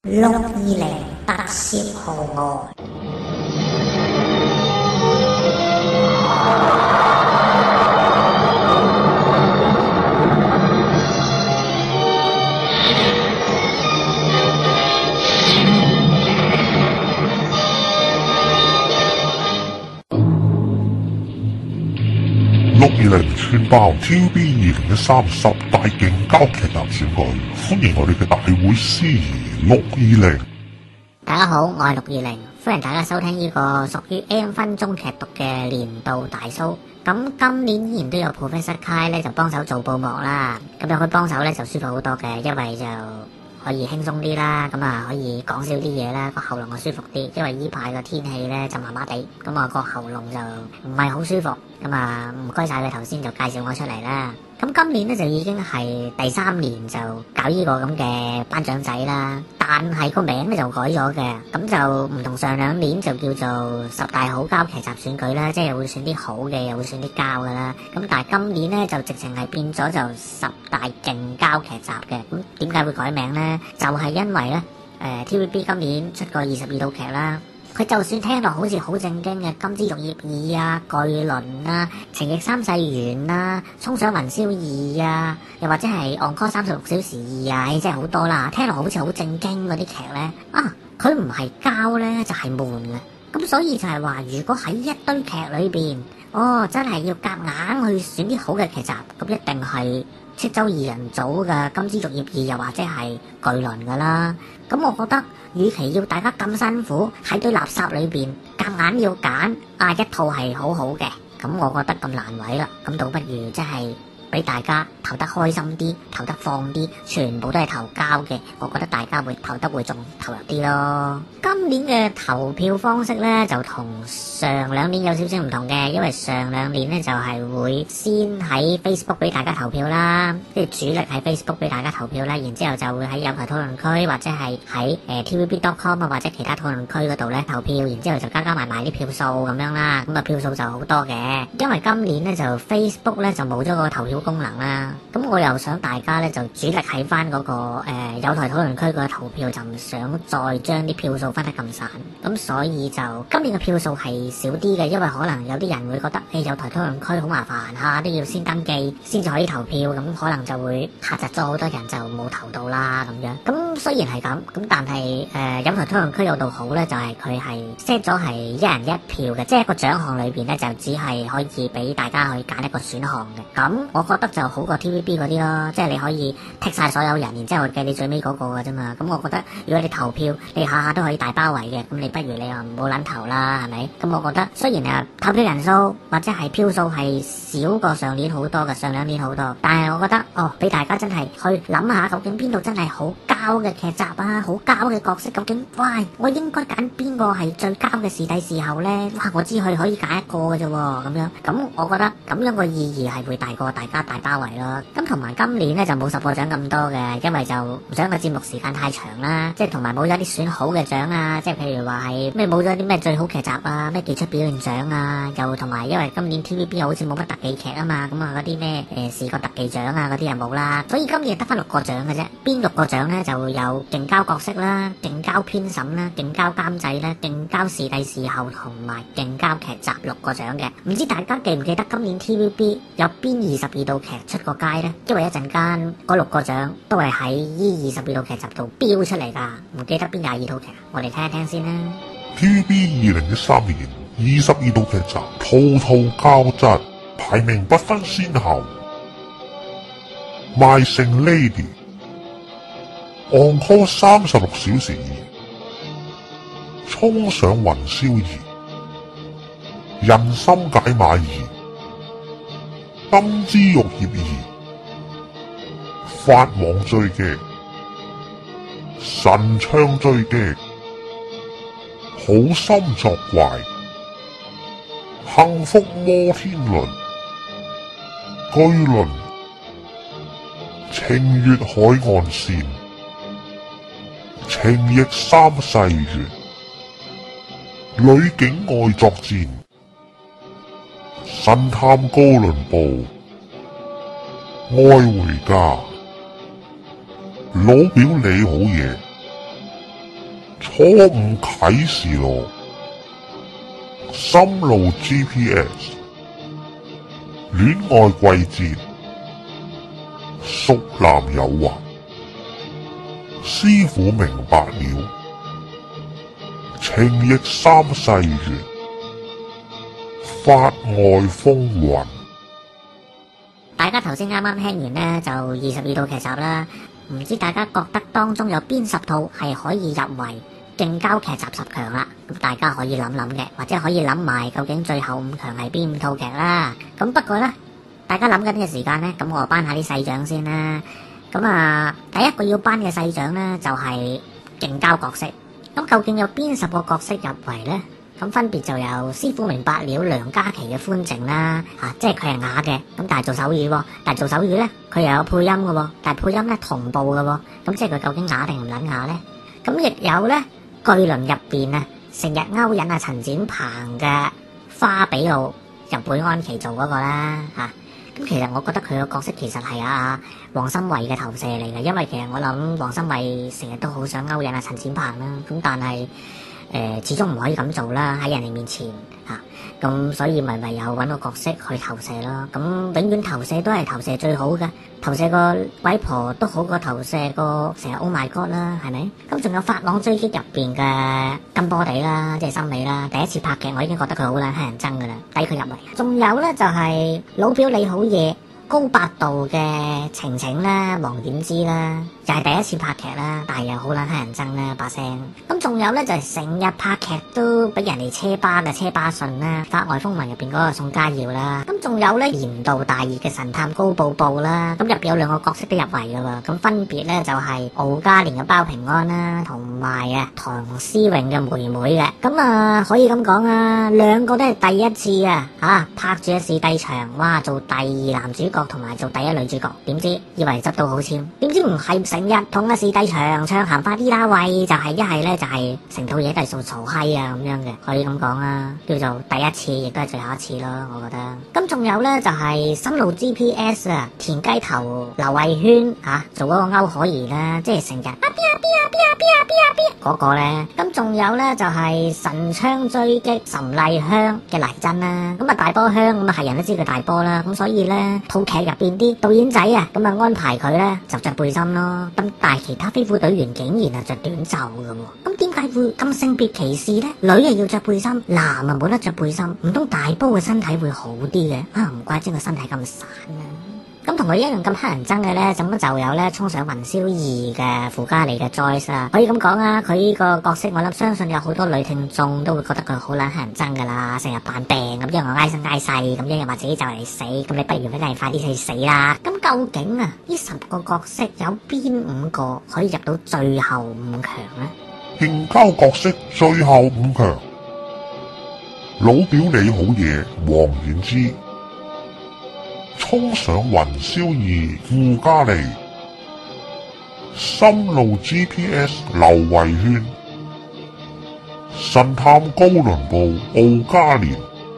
620特攝號外 620串爆 TVB 2013十大勁交劇集選舉，歡迎我哋嘅大會司儀620。 大家好，我係620，歡迎大家收聽呢個屬於 M 分鐘劇毒嘅年度大 show。咁今年依然都有 Professor Kai 咧就幫手做布幕啦，咁有佢幫手咧就舒服好多嘅，因為就可以輕鬆啲啦，咁啊可以講少啲嘢啦，個喉嚨就舒服啲。因為呢排個天氣咧就麻麻地，咁啊個喉嚨就唔係好舒服，咁啊唔該晒佢頭先就介紹我出嚟啦。咁今年咧就已經係第3年就搞呢個咁嘅頒獎仔啦，但係個名咧就改咗嘅，咁就唔同上2年就叫做十大好交劇集選舉啦，即係會選啲好嘅，又會選啲交噶啦。咁但係今年咧就直情係變咗就十大勁交劇集嘅。咁點解會改名咧？就係因為咧TVB 今年出過22套劇啦。佢就算聽落好似好正經嘅《金枝玉葉2》啊、《巨輪》啊、《情逆三世緣》啊、《衝上雲霄2》啊，又或者係《Encore 36小時2》啊，真係好多啦。聽落好似好正經嗰啲劇咧，佢唔係膠咧就係悶嘅。咁所以就係話，如果喺一堆劇裏邊，真係要夾硬去選啲好嘅劇集，咁一定係戚州2人組嘅《金枝玉葉2》，又或者係《巨輪》噶啦。咁我覺得，與其要大家咁辛苦喺堆垃圾裏邊夾硬要揀一套係好好嘅，咁我覺得咁難為啦。咁倒不如即係俾大家投得開心啲，投得放啲，全部都係投交嘅，我覺得大家會投得會仲投入啲咯。今年嘅投票方式咧就同上2年有少少唔同嘅，因為上2年咧就係會先喺 Facebook 俾大家投票啦，即係主力喺 Facebook 俾大家投票啦，然之後就會喺有台討論區或者係喺TVB.com 啊或者其他討論區嗰度咧投票，然之後就加埋啲票數咁樣啦，咁票數就好多嘅。因為今年咧就 Facebook 咧就冇咗個投票功能啦，咁我又想大家咧就主力喺翻嗰個有台討論區個投票，就唔想再將啲票數分得咁散，咁所以就今年嘅票數係少啲嘅，因為可能有啲人會覺得有台討論區好麻煩嚇，都要先登記先至可以投票，咁可能就會嚇窒咗好多人就冇投到啦咁樣。咁雖然係咁，但係有台討論區有度好咧，就係佢係 set 咗係一人一票嘅，即係一個獎項裏邊咧就只係可以俾大家去揀一個選項嘅。咁我覺得就好過 TVB 嗰啲咯，即係你可以剔晒所有人，然之後計你最尾嗰個嘅啫嘛。咁我覺得如果你投票你下下都可以大包圍嘅，咁你不如你又唔好撚投啦，係咪？咁我覺得雖然投票人數或者係票數係少過上年好多嘅，上2年好多，但係我覺得俾大家真係去諗下，究竟邊度真係好交嘅劇集啊，好交嘅角色，究竟我應該揀邊個係最交嘅視帝視后咧？我知佢可以揀一個嘅啫喎，咁樣。咁我覺得咁樣個意義係會大過大家大包圍咯。咁同埋今年咧就冇10個獎咁多嘅，因為就唔想個節目時間太長啦，即係同埋冇咗啲選好嘅獎啊，即係譬如話係咩冇咗啲咩最好劇集啊，咩傑出表現獎啊，又同埋因為今年 TVB 好似冇乜特技劇啊嘛，咁嗰啲咩視覺特技獎啊嗰啲又冇啦，所以今年得翻6個獎嘅啫。邊6個獎咧就會有勁交角色啦、勁交編審啦、勁交監製啦、勁交視帝視后同埋勁交劇集6個獎嘅。唔知大家記唔記得今年 TVB 有邊22套劇出過街呢？因為一陣間嗰6個獎都係喺呢22套劇集度標出嚟㗎，唔記得邊22套劇，我哋聽一聽先啦。 TVB 2013年22套劇集，套套交質，排名不分先後。My 盛 Lady、Encore 36小時2、衝上雲霄2、人心解碼2、金枝玉葉2、法網追擊、神槍追擊、好心作怪、幸福摩天輪、巨輪、情越海岸線、情逆三世緣、女警愛作戰、神探哥倫布、愛回家、老表你好嘢、 初五啟示錄，心路 GPS， 戀愛季節，熟男有話，師傅明白了，情逆三世緣，法外風雲。 大家頭先啱啱聽完呢，就22套劇集啦，唔知大家覺得當中有邊10套係可以入圍勁交劇集10強啦？咁大家可以諗諗嘅，或者可以諗埋究竟最後5強係邊5套劇啦。咁不過呢，大家諗緊嘅時間呢，咁我頒下啲細獎先啦。咁第一個要頒嘅細獎呢，就係勁交角色。咁究竟有邊10個角色入圍呢？咁分別就有師傅明白了梁嘉琪嘅歡靜啦，即係佢係啞嘅，咁但係做手語喎，但係做手語咧，佢又有配音嘅喎，但係配音咧同步嘅喎，咁即係佢究竟啞定唔撚啞咧？咁亦有咧巨輪入邊啊，成日勾引陳展鵬嘅花比奧日本安琪做嗰個啦，咁其實我覺得佢個角色其實係黃心慧嘅投射嚟嘅，因為其實我諗黃心慧成日都好想勾引陳展鵬啦，咁但係始終唔可以咁做啦，喺人哋面前咁所以咪唯有揾個角色去投射咯。咁永遠投射都係投射最好嘅，投射個鬼婆都好過投射個成日 Oh my God 啦，係咪？咁仲有法朗追擊入邊嘅金波地啦，即係森美啦，第一次拍劇我已經覺得佢好撚乞人憎噶啦，抵佢入圍。仲有咧就係老表你好嘢高八度嘅晴晴啦，黃點知啦，又係第一次拍劇啦，但係又好撚乞人憎啦把聲。咁仲有咧就係成日拍劇都俾人哋車巴嘅車巴順啦，法外風雲入邊嗰個宋家耀啦。咁仲有咧年度大熱嘅神探高寶寶啦，咁入邊有2個角色都入圍噶喎，咁分別咧就係敖嘉年嘅包平安啦，同埋唐詩詠嘅妹妹嘅。咁可以咁講2個都係第一次拍住視帝牆，哇做第2男主角同埋做第1女主角，點知以為執到好簽，點知唔係，成日同視帝牆唱鹹花啲啦喂，就係一係咧就係成套嘢都係掃嘈閪咁樣嘅，可以咁講叫做第一次亦都係最後一次咯，我覺得。咁仲有咧就係心路 GPS 田雞頭劉慧軒做嗰個歐可兒啦，即係成日嗰個咧。咁仲有咧就係神槍追擊岑麗香嘅黎真啦，咁大波香咁係人都知佢大波啦，咁所以咧套劇入邊啲導演仔咁安排佢咧就着背心咯，咁但係其他飛虎隊員竟然係着短袖嘅喎，咁點解會咁性別歧視咧？女要着背心，男冇得着背心，唔通大波嘅身體會好啲嘅？唔怪之個身體咁散啦。咁同佢一樣咁乞人憎嘅咧，咁就有咧衝上雲霄2嘅傅嘉莉嘅 Joyce 啦。可以咁講佢呢個角色，我諗相信有好多女聽眾都會覺得佢好撚乞人憎噶啦，成日扮病咁，一日挨生挨世咁，一日話自己就嚟死，咁你不如快啲去死啦。咁究竟呢10個角色有邊5個可以入到最後5強呢？ 勁交角色最後5強，老表你好嘢黃遠之，衝上雲霄2傅嘉莉，心路 GPS 劉慧軒，神探高倫部敖嘉年，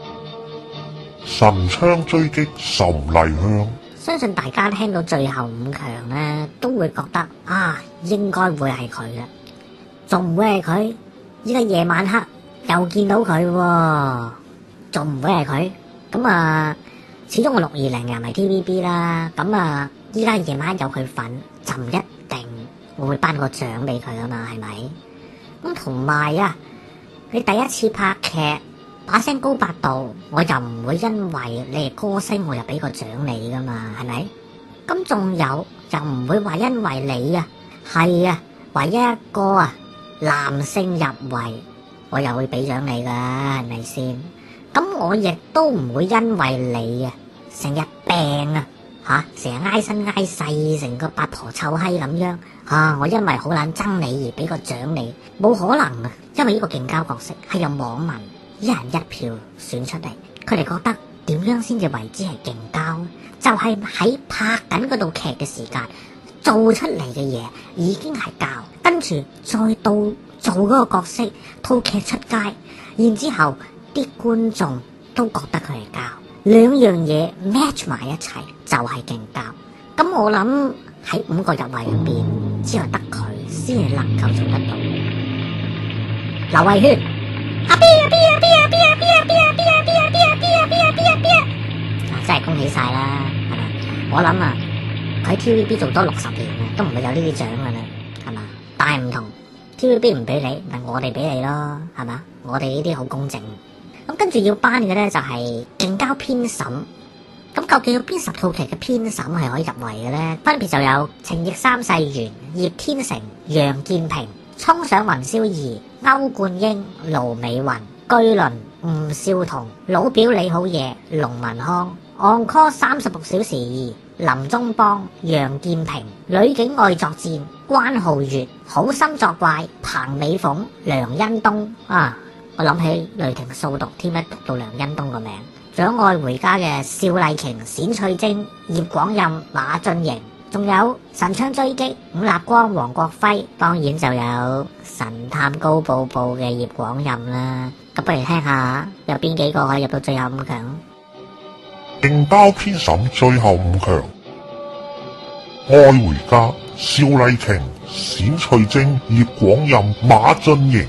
神槍追擊岑麗香。 相信大家聽到最後5強呢，都會覺得應該會係佢嘅，仲唔會係佢？依家夜晚黑又見到佢喎，仲唔會係佢？咁始終我620又唔係 TVB 啦，咁依家夜晚有佢份，就唔一定我會頒個獎俾佢啊嘛，係咪？咁同埋你第一次拍劇，把聲高八度，我又唔會因為你係歌星，我又俾個獎你噶嘛，係咪？咁仲有又唔會話因為你係唯一一個男性入圍，我又會俾獎你噶，係咪先？咁我亦都唔會因為你成日病成日挨身挨世，成個八婆臭閪咁樣我因為好撚憎你而俾個獎你，冇可能因為呢個勁交角色係由網民1人1票選出嚟，佢哋覺得點樣先至為之係勁交？就係喺拍緊嗰套劇嘅時間做出嚟嘅嘢已經係交，跟住再到做嗰個角色，套劇出街，然之後啲觀眾都覺得佢係交。2樣嘢 match 埋一齊就係勁交。咁我諗喺5個入圍入邊，只有得佢先係能夠做得到。 劉慧軒，真係恭喜晒啦，係咪？我諗啊，佢喺 TVB 做多60年啊，都唔會有呢啲獎噶啦，係嘛？但係唔同 TVB 唔俾你，咪我哋俾你咯，係嘛？我哋呢啲好公正。咁跟住要頒嘅咧就係競交編審。咁究竟有邊10套劇嘅編審係可以入圍嘅咧？分別就有《情逆三世緣》、葉天成、楊建平、衝上雲霄二、歐冠英、盧美雲、居倫、吳少彤、老表你好嘢、龍文康、Encore 36小時二、林中邦、楊建平、女警愛作戰、關浩月、好心作怪、彭美鳳、梁恩東啊！我諗起雷霆掃毒添，一讀到梁恩東個名。掌愛回家嘅邵麗瓊、冼翠晶、葉廣任、馬俊瑩，仲有神槍追擊伍立光、黃國輝，當然就有神探高步步嘅葉廣任啦。咁不如聽下有邊幾個可以入到最後5強？ 競交編審最後5強：愛回家、邵麗瓊、冼翠晶、葉廣任、馬俊瑩；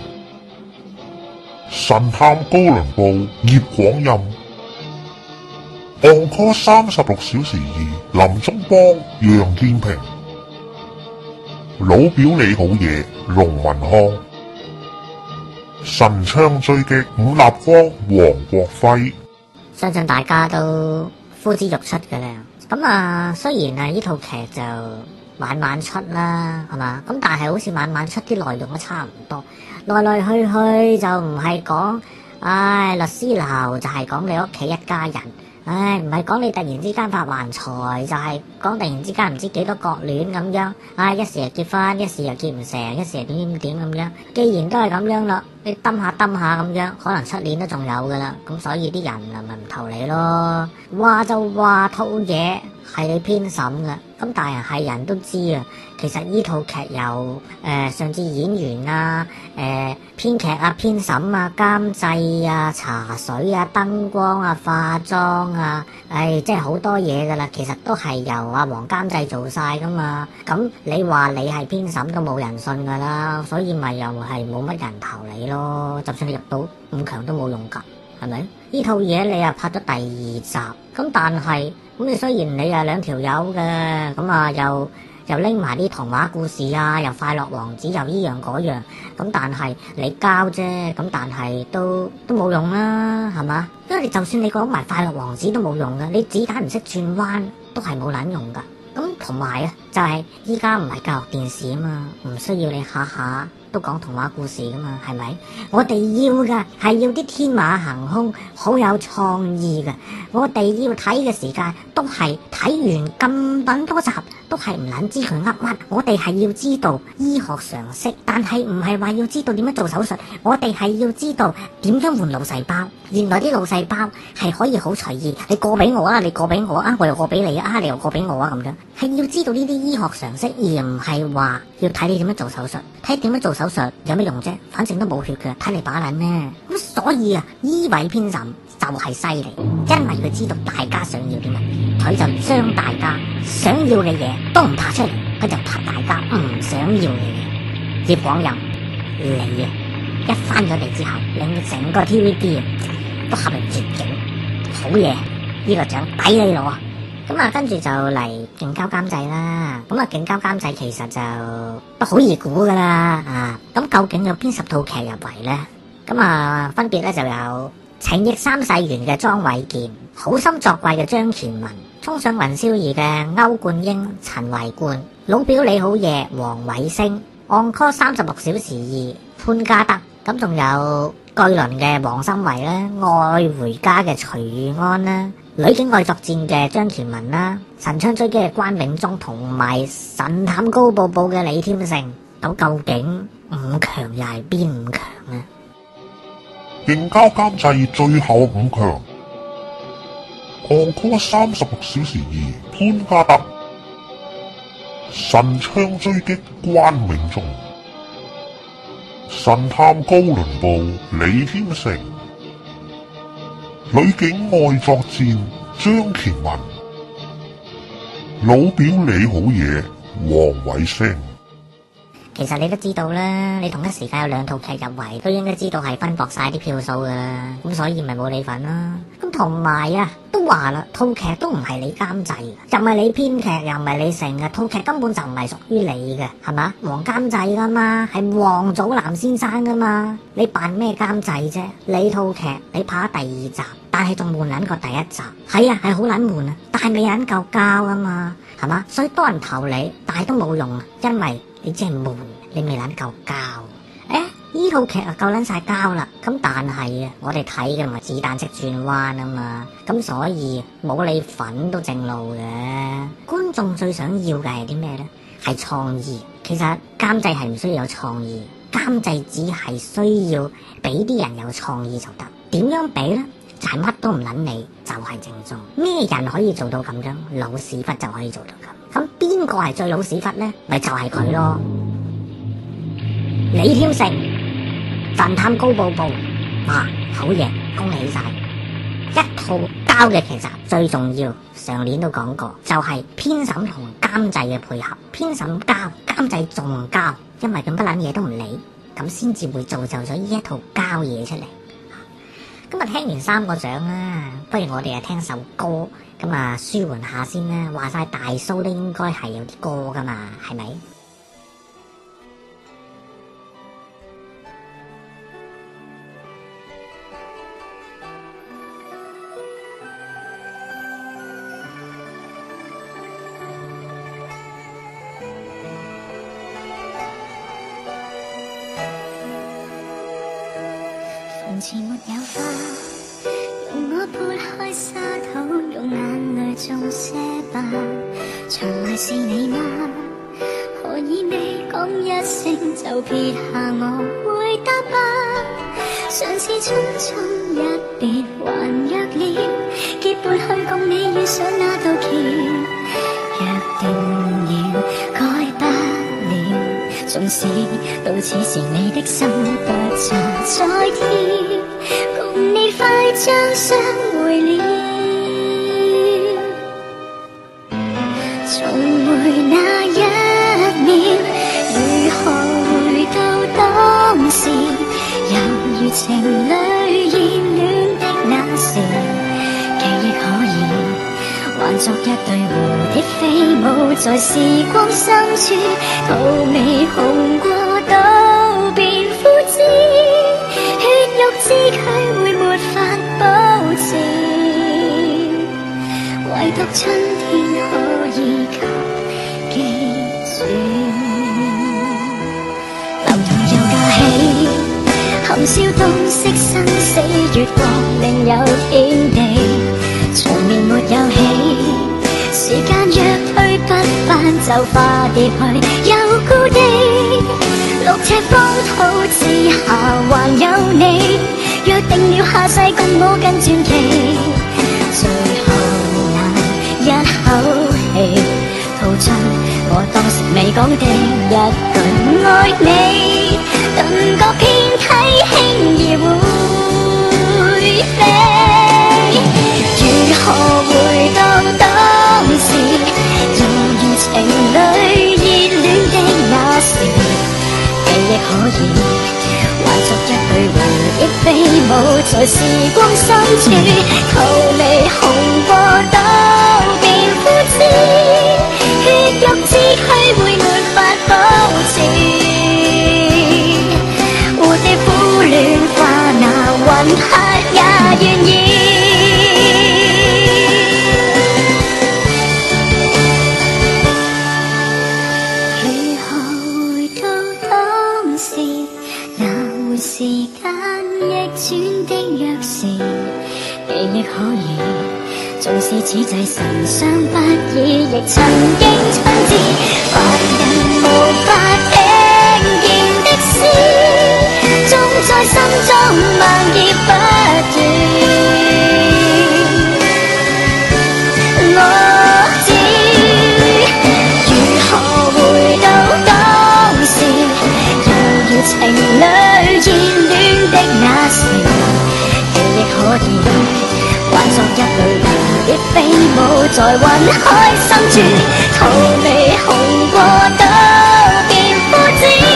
神探高倫布、葉廣任。Encore 36小時二、林中邦、楊建平；老表你好嘢、龍文康；神槍追擊伍立光、黃國輝。 相信大家都呼之欲出嘅啦。咁啊，雖然啊呢套劇就晚晚出啦，係嘛？咁但係好似晚晚出啲內容都差唔多，來來去去就唔係講，律師樓就係講你屋企一家人。唔係講你突然之間發橫財，就係講突然之間唔知幾多角戀咁樣。一時又結婚，一時又結唔成，一時又點咁樣。既然都係咁樣啦，你揼下咁樣，可能出年都仲有噶啦。咁所以啲人啊咪唔投你咯。話就話套嘢係你編審嘅，咁但係人都知啊。其實呢套劇由上至演員啊、編劇啊、編審啊、監製啊、茶水啊、燈光啊、化妝啊，即係好多嘢噶啦。其實都係由阿黃監製做晒噶嘛。咁你話你係編審都冇人信噶啦，所以咪又係冇乜人投你咯。就算你入到5強都冇用噶，係咪？呢套嘢你又拍咗第2集，咁但係咁你雖然你係2條友嘅，咁啊又拎埋啲童話故事啊，又快樂王子又依樣嗰樣，咁但係你交啫，咁但係都冇用啦，係嘛？因為你就算你講埋快樂王子都冇用噶，你子彈唔識轉彎都係冇撚用噶。咁同埋啊，就係依家唔係教育電視啊嘛，唔需要你下下都講童話故事噶嘛，係咪？我哋要噶係要啲天馬行空，好有創意噶。我哋要睇嘅時間都係睇完咁多集，都係唔撚知佢噏乜。我哋係要知道醫學常識，但係唔係話要知道點樣做手術。我哋係要知道點樣換腦細胞。原來啲腦細胞係可以好隨意，你過俾我啊，你過俾我啊，我又過俾你啊，你又過俾我啊，咁樣係要知道呢啲醫學常識，而唔係話要睇你點樣做手術。睇點樣做手術有咩用啫？反正都冇血嘅，睇你把撚咩？咁所以啊，呢位編審就係犀利，因為佢知道大家想要啲乜，佢就將大家想要嘅嘢都唔拍出嚟，佢就拍大家唔想要嘅嘢。葉廣任，你啊一翻咗嚟之後，令整個 TVB 都陷入絕境，好嘢，呢個獎抵你攞。咁啊，跟住就嚟競交監製啦。咁啊，競交監製其實就都好易估噶啦。咁究竟有邊10套劇入圍咧？咁啊，分別咧就有《情逆三世緣》嘅莊偉健，《好心作怪》嘅張權文，《衝上雲霄二》嘅歐冠英、陳維冠，《老表你好嘢》黃偉星，《Encore 36小時二》潘嘉德。咁仲有巨輪嘅黃心維啦，愛回家嘅徐玉安啦，女警愛作戰嘅張權文啦，神槍追擊嘅關永忠同埋神探高步步嘅李添勝。咁究竟5強又係邊5強呢？ 競交監製最後5強，Encore 36小時二潘嘉德，神槍追擊關永忠，神探高倫布李添勝，女警愛作戰張權文，老表你好嘢黃偉星。 其實你都知道啦，你同一時間有2套劇入圍，都應該知道係分薄晒啲票數噶啦，咁所以咪冇你份啦。咁同埋啊，都話啦，套劇都唔係你監製，又唔係你編劇，又唔係你成嘅，套劇根本就唔係屬於你嘅，係嘛？黃監製噶嘛，係黃祖藍先生噶嘛，你扮咩監製啫？你套劇你拍第2集，但係仲悶撚過第1集，係啊，係好撚悶啊，但係未撚夠交啊嘛，係嘛？所以多人投你，但係都冇用啊，因為你真係悶，你未撚夠交。呢套劇啊夠撚晒交啦，咁但係啊，我哋睇嘅唔係子彈式轉彎啊嘛，咁所以冇你份都正路嘅。觀眾最想要嘅係啲咩呢？係創意。其實監製係唔需要有創意，監製只係需要俾啲人有創意就得。點樣俾呢？就係乜都唔撚理，就係正宗。咩人可以做到咁樣？老屎忽就可以做到咁。咁邊個係最老屎忽呢？咪就係佢咯。李添成神探高步步，哇，好嘢，恭喜晒！一套交嘅劇集最重要，上年都講過，就係編審同監製嘅配合。編審交，監製仲交，因為咁不撚嘢都唔理，咁先至會造就咗呢一套交嘢出嚟。咁啊，聽完3個獎啦，不如我哋啊聽首歌，咁啊舒緩下先啦。話晒大蘇都應該係有啲歌噶嘛，係咪？ 從前沒有花，用我撥開沙土，用眼淚種些吧。從來是你嗎？何以你講一聲就撇下我回答吧？上次匆匆一別還約了，結伴去共你遇上那道橋，約定了改不了，縱使到此時你的心不再跳，共你快將相會了，重回那一秒，如何回到當時，猶如情侶熱戀的那時，記憶可以還作一對蝴蝶飛舞在時光深處，荼蘼紅過都變枯枝，血肉之軀會沒法保持，唯獨春天可以給記住。樓台又架起，含笑洞悉生死，月光另有天地，長眠沒有起，時間若推不翻就化蝶去有故地，6尺方土之下還有你，約定了下世共我更傳奇，最後那一口氣吐出我當時未講的一句愛你，頓覺遍體輕易會飛，如何回到當時，猶如情侶熱戀的那時，記憶可以還作一對蝴蝶飛舞在時光深處，荼蘼紅過都變枯枝，血肉之軀會沒法保持，蝴蝶苦戀化那雲客也願意。如何回到當時，那回時間逆轉的鑰匙，記憶可以縱使此際神傷不已，亦曾經親自凡人無法聽見的詩，終在心中漫結不斷。我知如何回到當時，猶如情侶熱戀的那時，記憶可以還作一對蝴蝶飛舞在雲海深處，荼蘼紅過都變枯枝。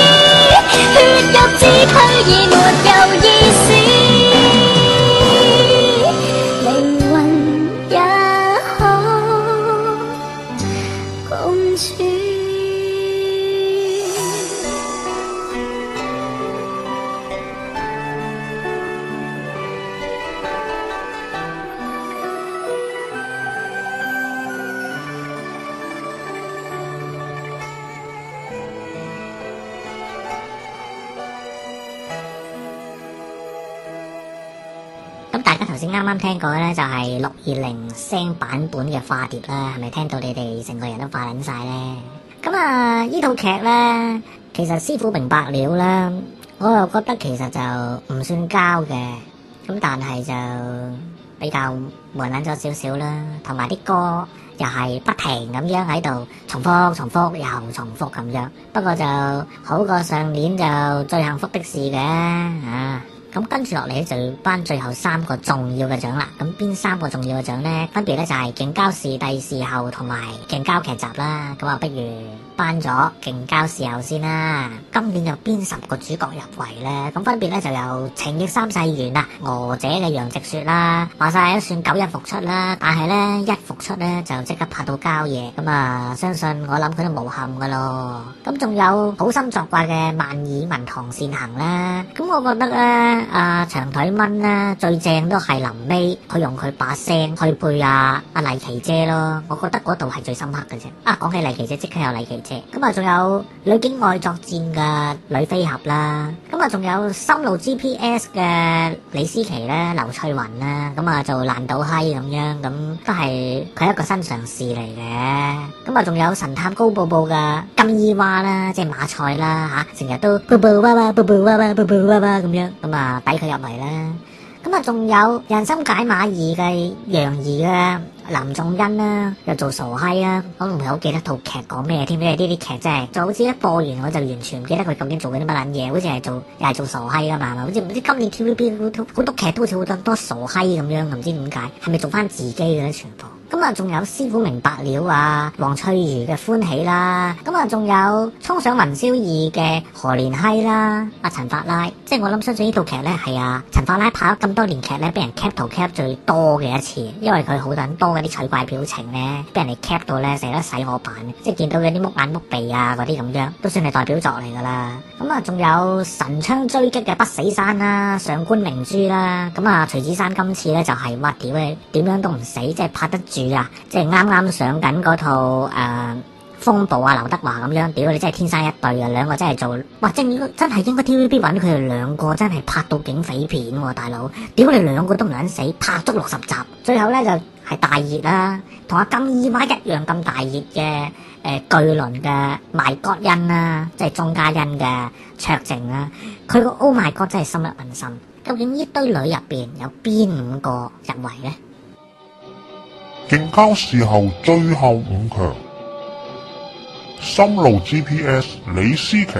家頭先啱啱聽過咧，就係620聲版本嘅化蝶啦，係咪聽到你哋成個人都化撚晒咧？咁啊，呢套劇咧，其實師傅明白了啦，我又覺得其實就唔算膠嘅，咁但係就比較悶撚咗少少啦，同埋啲歌又係不停咁樣喺度重複又重複咁樣，不過就好過上年就最幸福的事嘅啊！咁跟住落嚟就頒最後3個重要嘅獎啦。咁邊3個重要嘅獎呢？分別咧就係勁交視帝視后同埋勁交劇集啦。咁啊，不如頒咗勁交視后先啦。今年有邊10個主角入圍呢？咁分別咧就有情逆三世緣啊，娥姐嘅楊直雪啦，話晒都算9日復出啦。但係咧一復出咧就即刻拍到膠嘢。咁啊，相信我諗佢都無憾噶咯。咁仲有好心作怪嘅萬耳文堂善行啦。咁我覺得咧。長腿蚊咧最正都係臨尾佢用佢把聲去配阿麗琪姐咯，我覺得嗰度係最深刻嘅啫。講起麗琪姐，即刻有麗琪姐。咁啊，仲有女警愛作戰嘅女飛俠啦。咁啊，仲有深路 GPS 嘅李思琪咧、劉翠雲啦。咁啊，做爛賭閪咁樣，咁都係佢一個新嘗試嚟嘅。咁啊，仲有神探高寶寶嘅金伊娃啦，即係馬賽啦嚇，成日都寶寶娃娃咁樣。咁啊〜抵佢入嚟啦，咁啊仲有人心解碼2嘅楊怡嘅林仲恩啦，又做傻閪啦，我唔係好記得套劇講咩添，因為呢啲劇真係就好似一播完我就完全唔記得佢究竟做緊啲乜撚嘢，好似係又係做傻閪噶嘛，好似唔知今年 TVB 好多劇都好似好多傻閪咁樣，唔知點解係咪做翻自己嘅咧全部？咁啊，仲有師傅明白了啊，黃翠如嘅歡喜啦，咁啊，仲有衝上雲霄2嘅何連熙啦，阿陳法拉，即係我諗相信呢套劇咧係陳法拉拍咗咁多年劇咧，俾人 cap 圖 cap 最多嘅一次，因為佢好多嗰啲取怪表情咧，俾人哋 cap 到咧成日都洗我版，即係見到嗰啲木眼木鼻啊嗰啲咁樣，都算係代表作嚟噶啦。咁啊，仲有神槍追擊嘅不死山啦，上官明珠啦，咁啊徐子珊今次咧就係哇屌你點樣都唔死，即係拍得住。即係啱啱上緊嗰套風暴啊劉德華咁樣，屌你真係天生一對啊，兩個真係做哇真係應該 TVB 揾佢哋兩個真係拍到警匪片喎，大佬，屌你兩個都唔撚死，拍足60集，最後咧就係大熱啦，同阿金伊娃一樣咁大熱嘅巨輪嘅賣國恩啦，即係鐘嘉欣嘅卓靜啦，佢個 Oh my God 真係深入民心。究竟呢堆女入邊有邊5個入圍呢？ 勁交視后最後5強：深路 GPS 李思琪、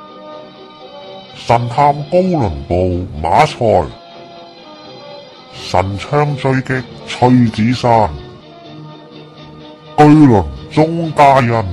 神探高倫布馬賽、神槍追擊崔子珊、巨輪鐘嘉欣、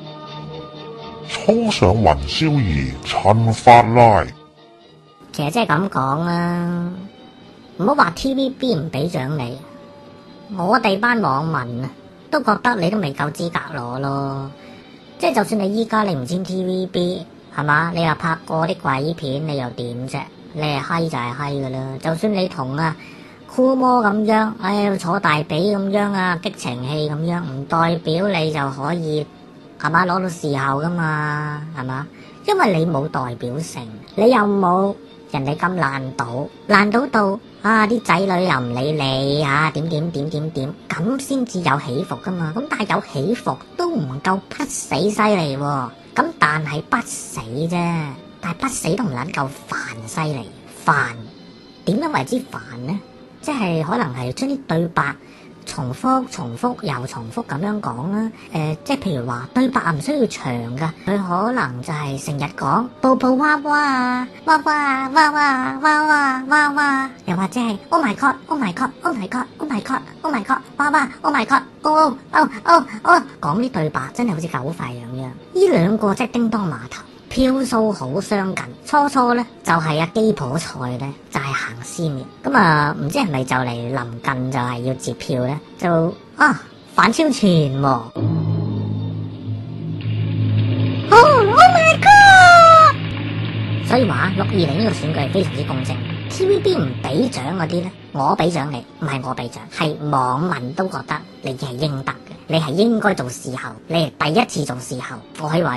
衝上雲霄2陳法拉。 其實即係咁講啦，唔好話 TVB 唔俾獎你。我哋班網民啊，都覺得你都未夠資格攞咯。即係就算你依家你唔簽 TVB 係嘛，你又拍過啲鬼片，你又點啫？你係閪就係閪噶啦。就算你同酷魔咁樣，坐大髀咁樣啊，激情戲咁樣，唔代表你就可以係嘛攞到視后噶嘛，係嘛？因為你冇代表性，你又冇人哋咁爛賭到啲仔女又唔理你點，咁先至有起伏噶嘛。咁但係有起伏都唔夠不死犀利喎。咁但係不死啫，但係不死都唔撚夠煩犀利。煩點樣為之煩呢？即係可能係將啲對白重複又重複咁樣講啦。即係譬如話對白唔需要長噶，佢可能就係成日講布布娃娃啊，娃娃娃娃娃娃娃娃，又或者係 Oh my God Oh my God Oh my God Oh my God Oh my God 娃娃 Oh my God Oh Oh Oh Oh， 講啲對白真係好似狗吠咁樣。呢兩個即係叮當碼頭。票數好相近，初咧就係基普賽咧就係行先嘅，咁唔知係咪就嚟臨近就係要截票咧，就反超前喎。Oh my God！ 所以話620呢個選舉係非常之公正。TVB 唔俾獎嗰啲咧，我俾獎你，唔係我俾獎，係網民都覺得你係應得嘅，你係應該做視后，你係第一次做視后，我可以話你聽。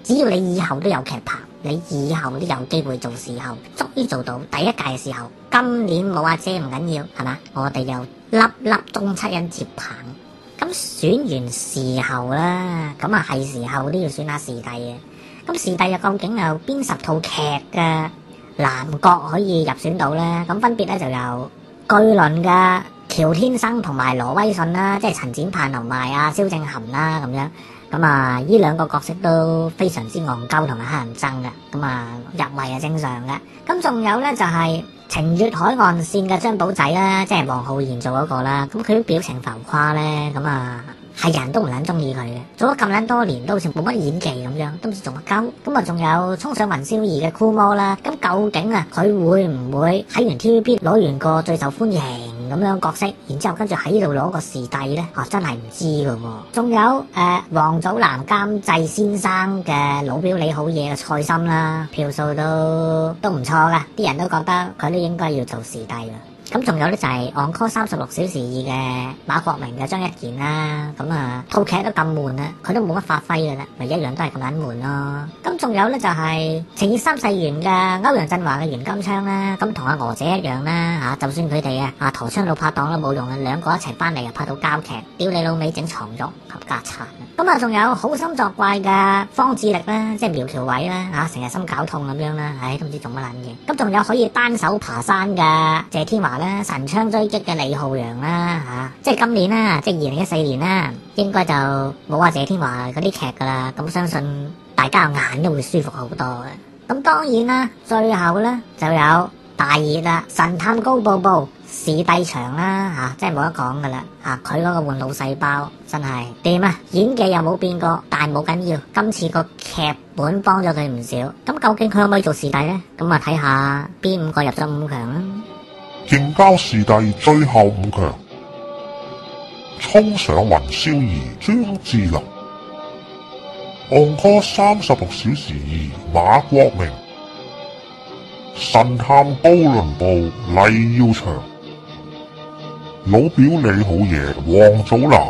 只要你以後都有劇拍，你以後都有機會做視后，終於做到第一屆嘅視后。今年冇阿姐唔緊要，係嘛？我哋又粒粒鐘七恩接棒。咁選完視后啦，咁啊係時候都要選下視帝嘅。咁視帝又究竟有邊10套劇嘅男角可以入選到呢？咁分別咧就有巨輪嘅喬天生同埋羅威信啦，即係陳展盼同埋阿蕭正涵啦咁樣。咁啊，呢兩個角色都非常之戇鳩同埋乞人憎嘅，咁啊入圍係正常嘅。咁仲有咧就係情越海岸線嘅張寶仔啦，即係黃浩然做嗰個啦。咁佢表情浮誇咧，咁啊係人都唔撚中意佢嘅。做咗咁撚多年都好似冇乜演技咁樣，都唔知做乜鳩。咁啊仲有衝上雲霄二嘅酷魔啦。咁究竟啊佢會唔會喺完 TVB 攞完個最受歡迎咁樣角色，然之後跟住喺度攞個視帝咧？真係唔知噶喎。仲有王祖藍監製先生嘅老表你好嘢嘅蔡心啦，票數都唔錯噶，啲人都覺得佢都應該要做視帝啦。咁仲有咧就係 On-Call 36小時2嘅馬國明嘅張一賢啦，咁啊套劇都咁悶啦，佢都冇乜發揮嘅啦，咪一樣都係咁撚悶咯。咁仲有咧就係情熱三世緣嘅歐陽震華嘅袁金昌啦，咁同阿娥姐一樣啦就算佢哋陀槍佬拍檔都冇用啊，兩個一齊翻嚟又拍到交劇，屌你老味整床褥合家產。咁啊仲有好心作怪嘅方志力啦，即係苗僑偉啦成日心絞痛咁樣啦，都唔知做乜撚嘢。咁仲有可以單手爬山嘅謝天華啦，神槍追擊嘅李浩陽啦即係今年啦，即係2014年啦，應該就冇話謝天華嗰啲劇噶啦，咁相信大家眼都會舒服好多嘅。咁當然啦，最後咧就有大熱啦，神探高步步視帝場啦即係冇得講噶啦佢嗰個換腦細胞真係掂啊，演技又冇變過，但係冇緊要，今次個劇本幫咗佢唔少。咁究竟佢可唔可以做視帝咧？咁啊睇下邊5個入咗5強啦。 競交視帝最後5強，衝上雲霄2張智霖，On-Call 36小時2馬國明，神探高倫布黎耀祥，老表你好嘢王祖藍，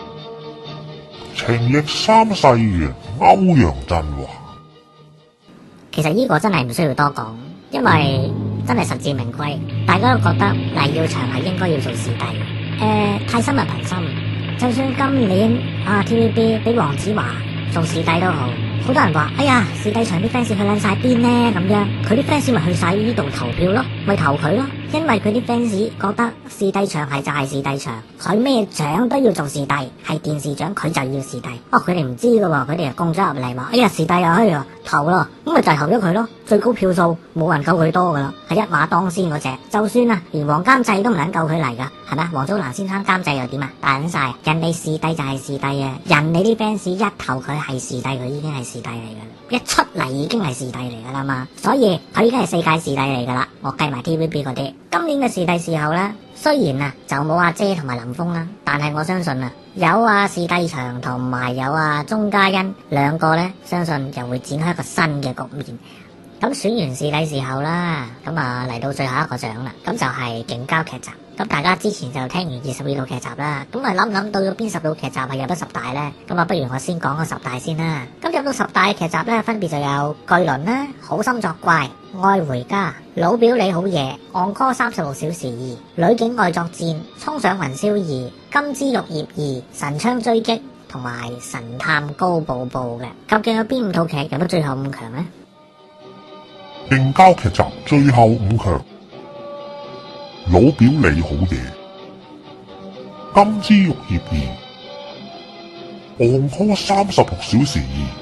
情逆三世緣歐陽震華。 其實呢個真係唔需要多講，因為真係實至名歸，大家都覺得黎耀祥係應該要做視帝。太深入民心，就算今年TVB 俾黃子華做視帝都好，好多人話哎呀視帝場啲 fans 去撚晒邊呢咁樣，佢啲 fans 咪去晒呢度投票咯，咪投佢咯，因為佢啲 fans 覺得視帝場係就係視帝場，佢咩獎都要做視帝，係電視獎佢就要視帝。佢哋唔知噶喎，佢哋就供咗入嚟話哎呀視帝啊投咯，咁咪就係投咗佢咯，最高票數冇人夠佢多噶啦，係一馬當先嗰隻。就算連黃監製都唔能夠佢嚟噶，係咪？黃祖藍先生監製又點啊？大撚晒，人哋視帝就係視帝啊，人哋啲 fans 一投佢係視帝，佢已經係視帝嚟噶啦，一出嚟已經係視帝嚟噶啦嘛，所以佢已經係4屆視帝嚟噶啦。我計埋 TVB 嗰啲，今年嘅視帝視后咧，雖然就冇阿姐同埋林峰啦，但係我相信有視帝場同埋有鐘嘉欣兩個咧，相信就會展開一個新嘅局面。咁選完視帝視后啦，咁嚟到最後一個獎啦，咁就係競交劇集。咁大家之前就聽完22套劇集啦，咁諗到咗邊10套劇集係入咗10大咧？咁不如我先講個10大先啦。咁入到10大嘅劇集咧，分別就有巨輪啦、好心作怪、愛回家、老表你好嘢、On-Call 36小時2、女警愛作戰、衝上雲霄2、金枝玉葉2、神槍追擊同埋神探高步步嘅。究竟有邊5套劇入咗最後5強咧？ 競交劇集最後5強，老表你好嘢，金枝玉葉2、On-Call 36小時2、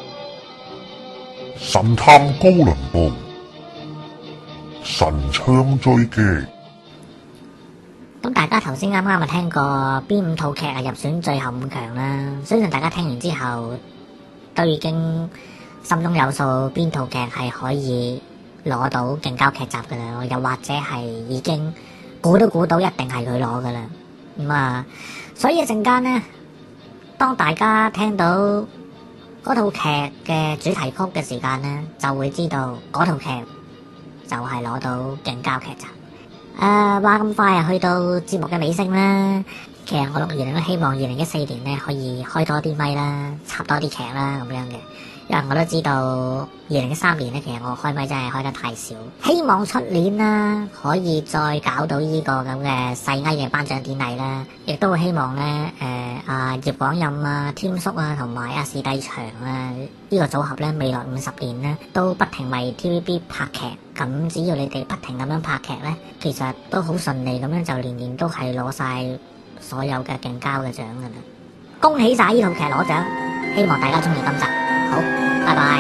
神探高倫布、神槍追擊。 咁大家頭先啱啱聽過邊5套劇入選最後5強啦，相信大家聽完之後都已經心中有數，邊套劇係可以攞到競交劇集噶啦，又或者係已經估到一定係佢攞噶啦。所以一陣間呢，當大家聽到嗰套劇嘅主題曲嘅時間呢，就會知道嗰套劇就係攞到競交劇集。話咁快去到節目嘅尾聲啦，其實我錄完都希望2014年呢可以開多啲咪啦，插多啲劇啦咁樣嘅。 因為我都知道2013年咧，其實我開咪真係開得太少，希望出年啦可以再搞到呢個咁嘅細藝嘅頒獎典禮啦，亦都會希望咧阿葉廣任啊、添叔啊同埋阿史蒂祥啊呢個組合咧，未來50年咧都不停為 TVB 拍劇，咁只要你哋不停咁樣拍劇咧，其實都好順利咁樣就年年都係攞晒所有嘅勁交嘅獎噶啦，恭喜晒呢套劇攞獎，希望大家中意今集，好，拜拜。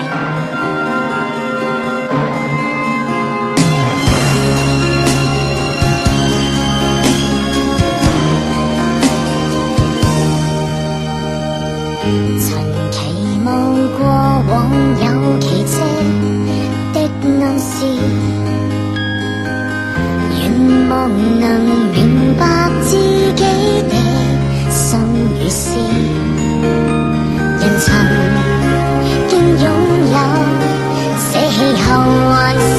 曾期望過往有奇蹟的暗示，願望能明白自己的心與事。人曾經擁有，捨棄後還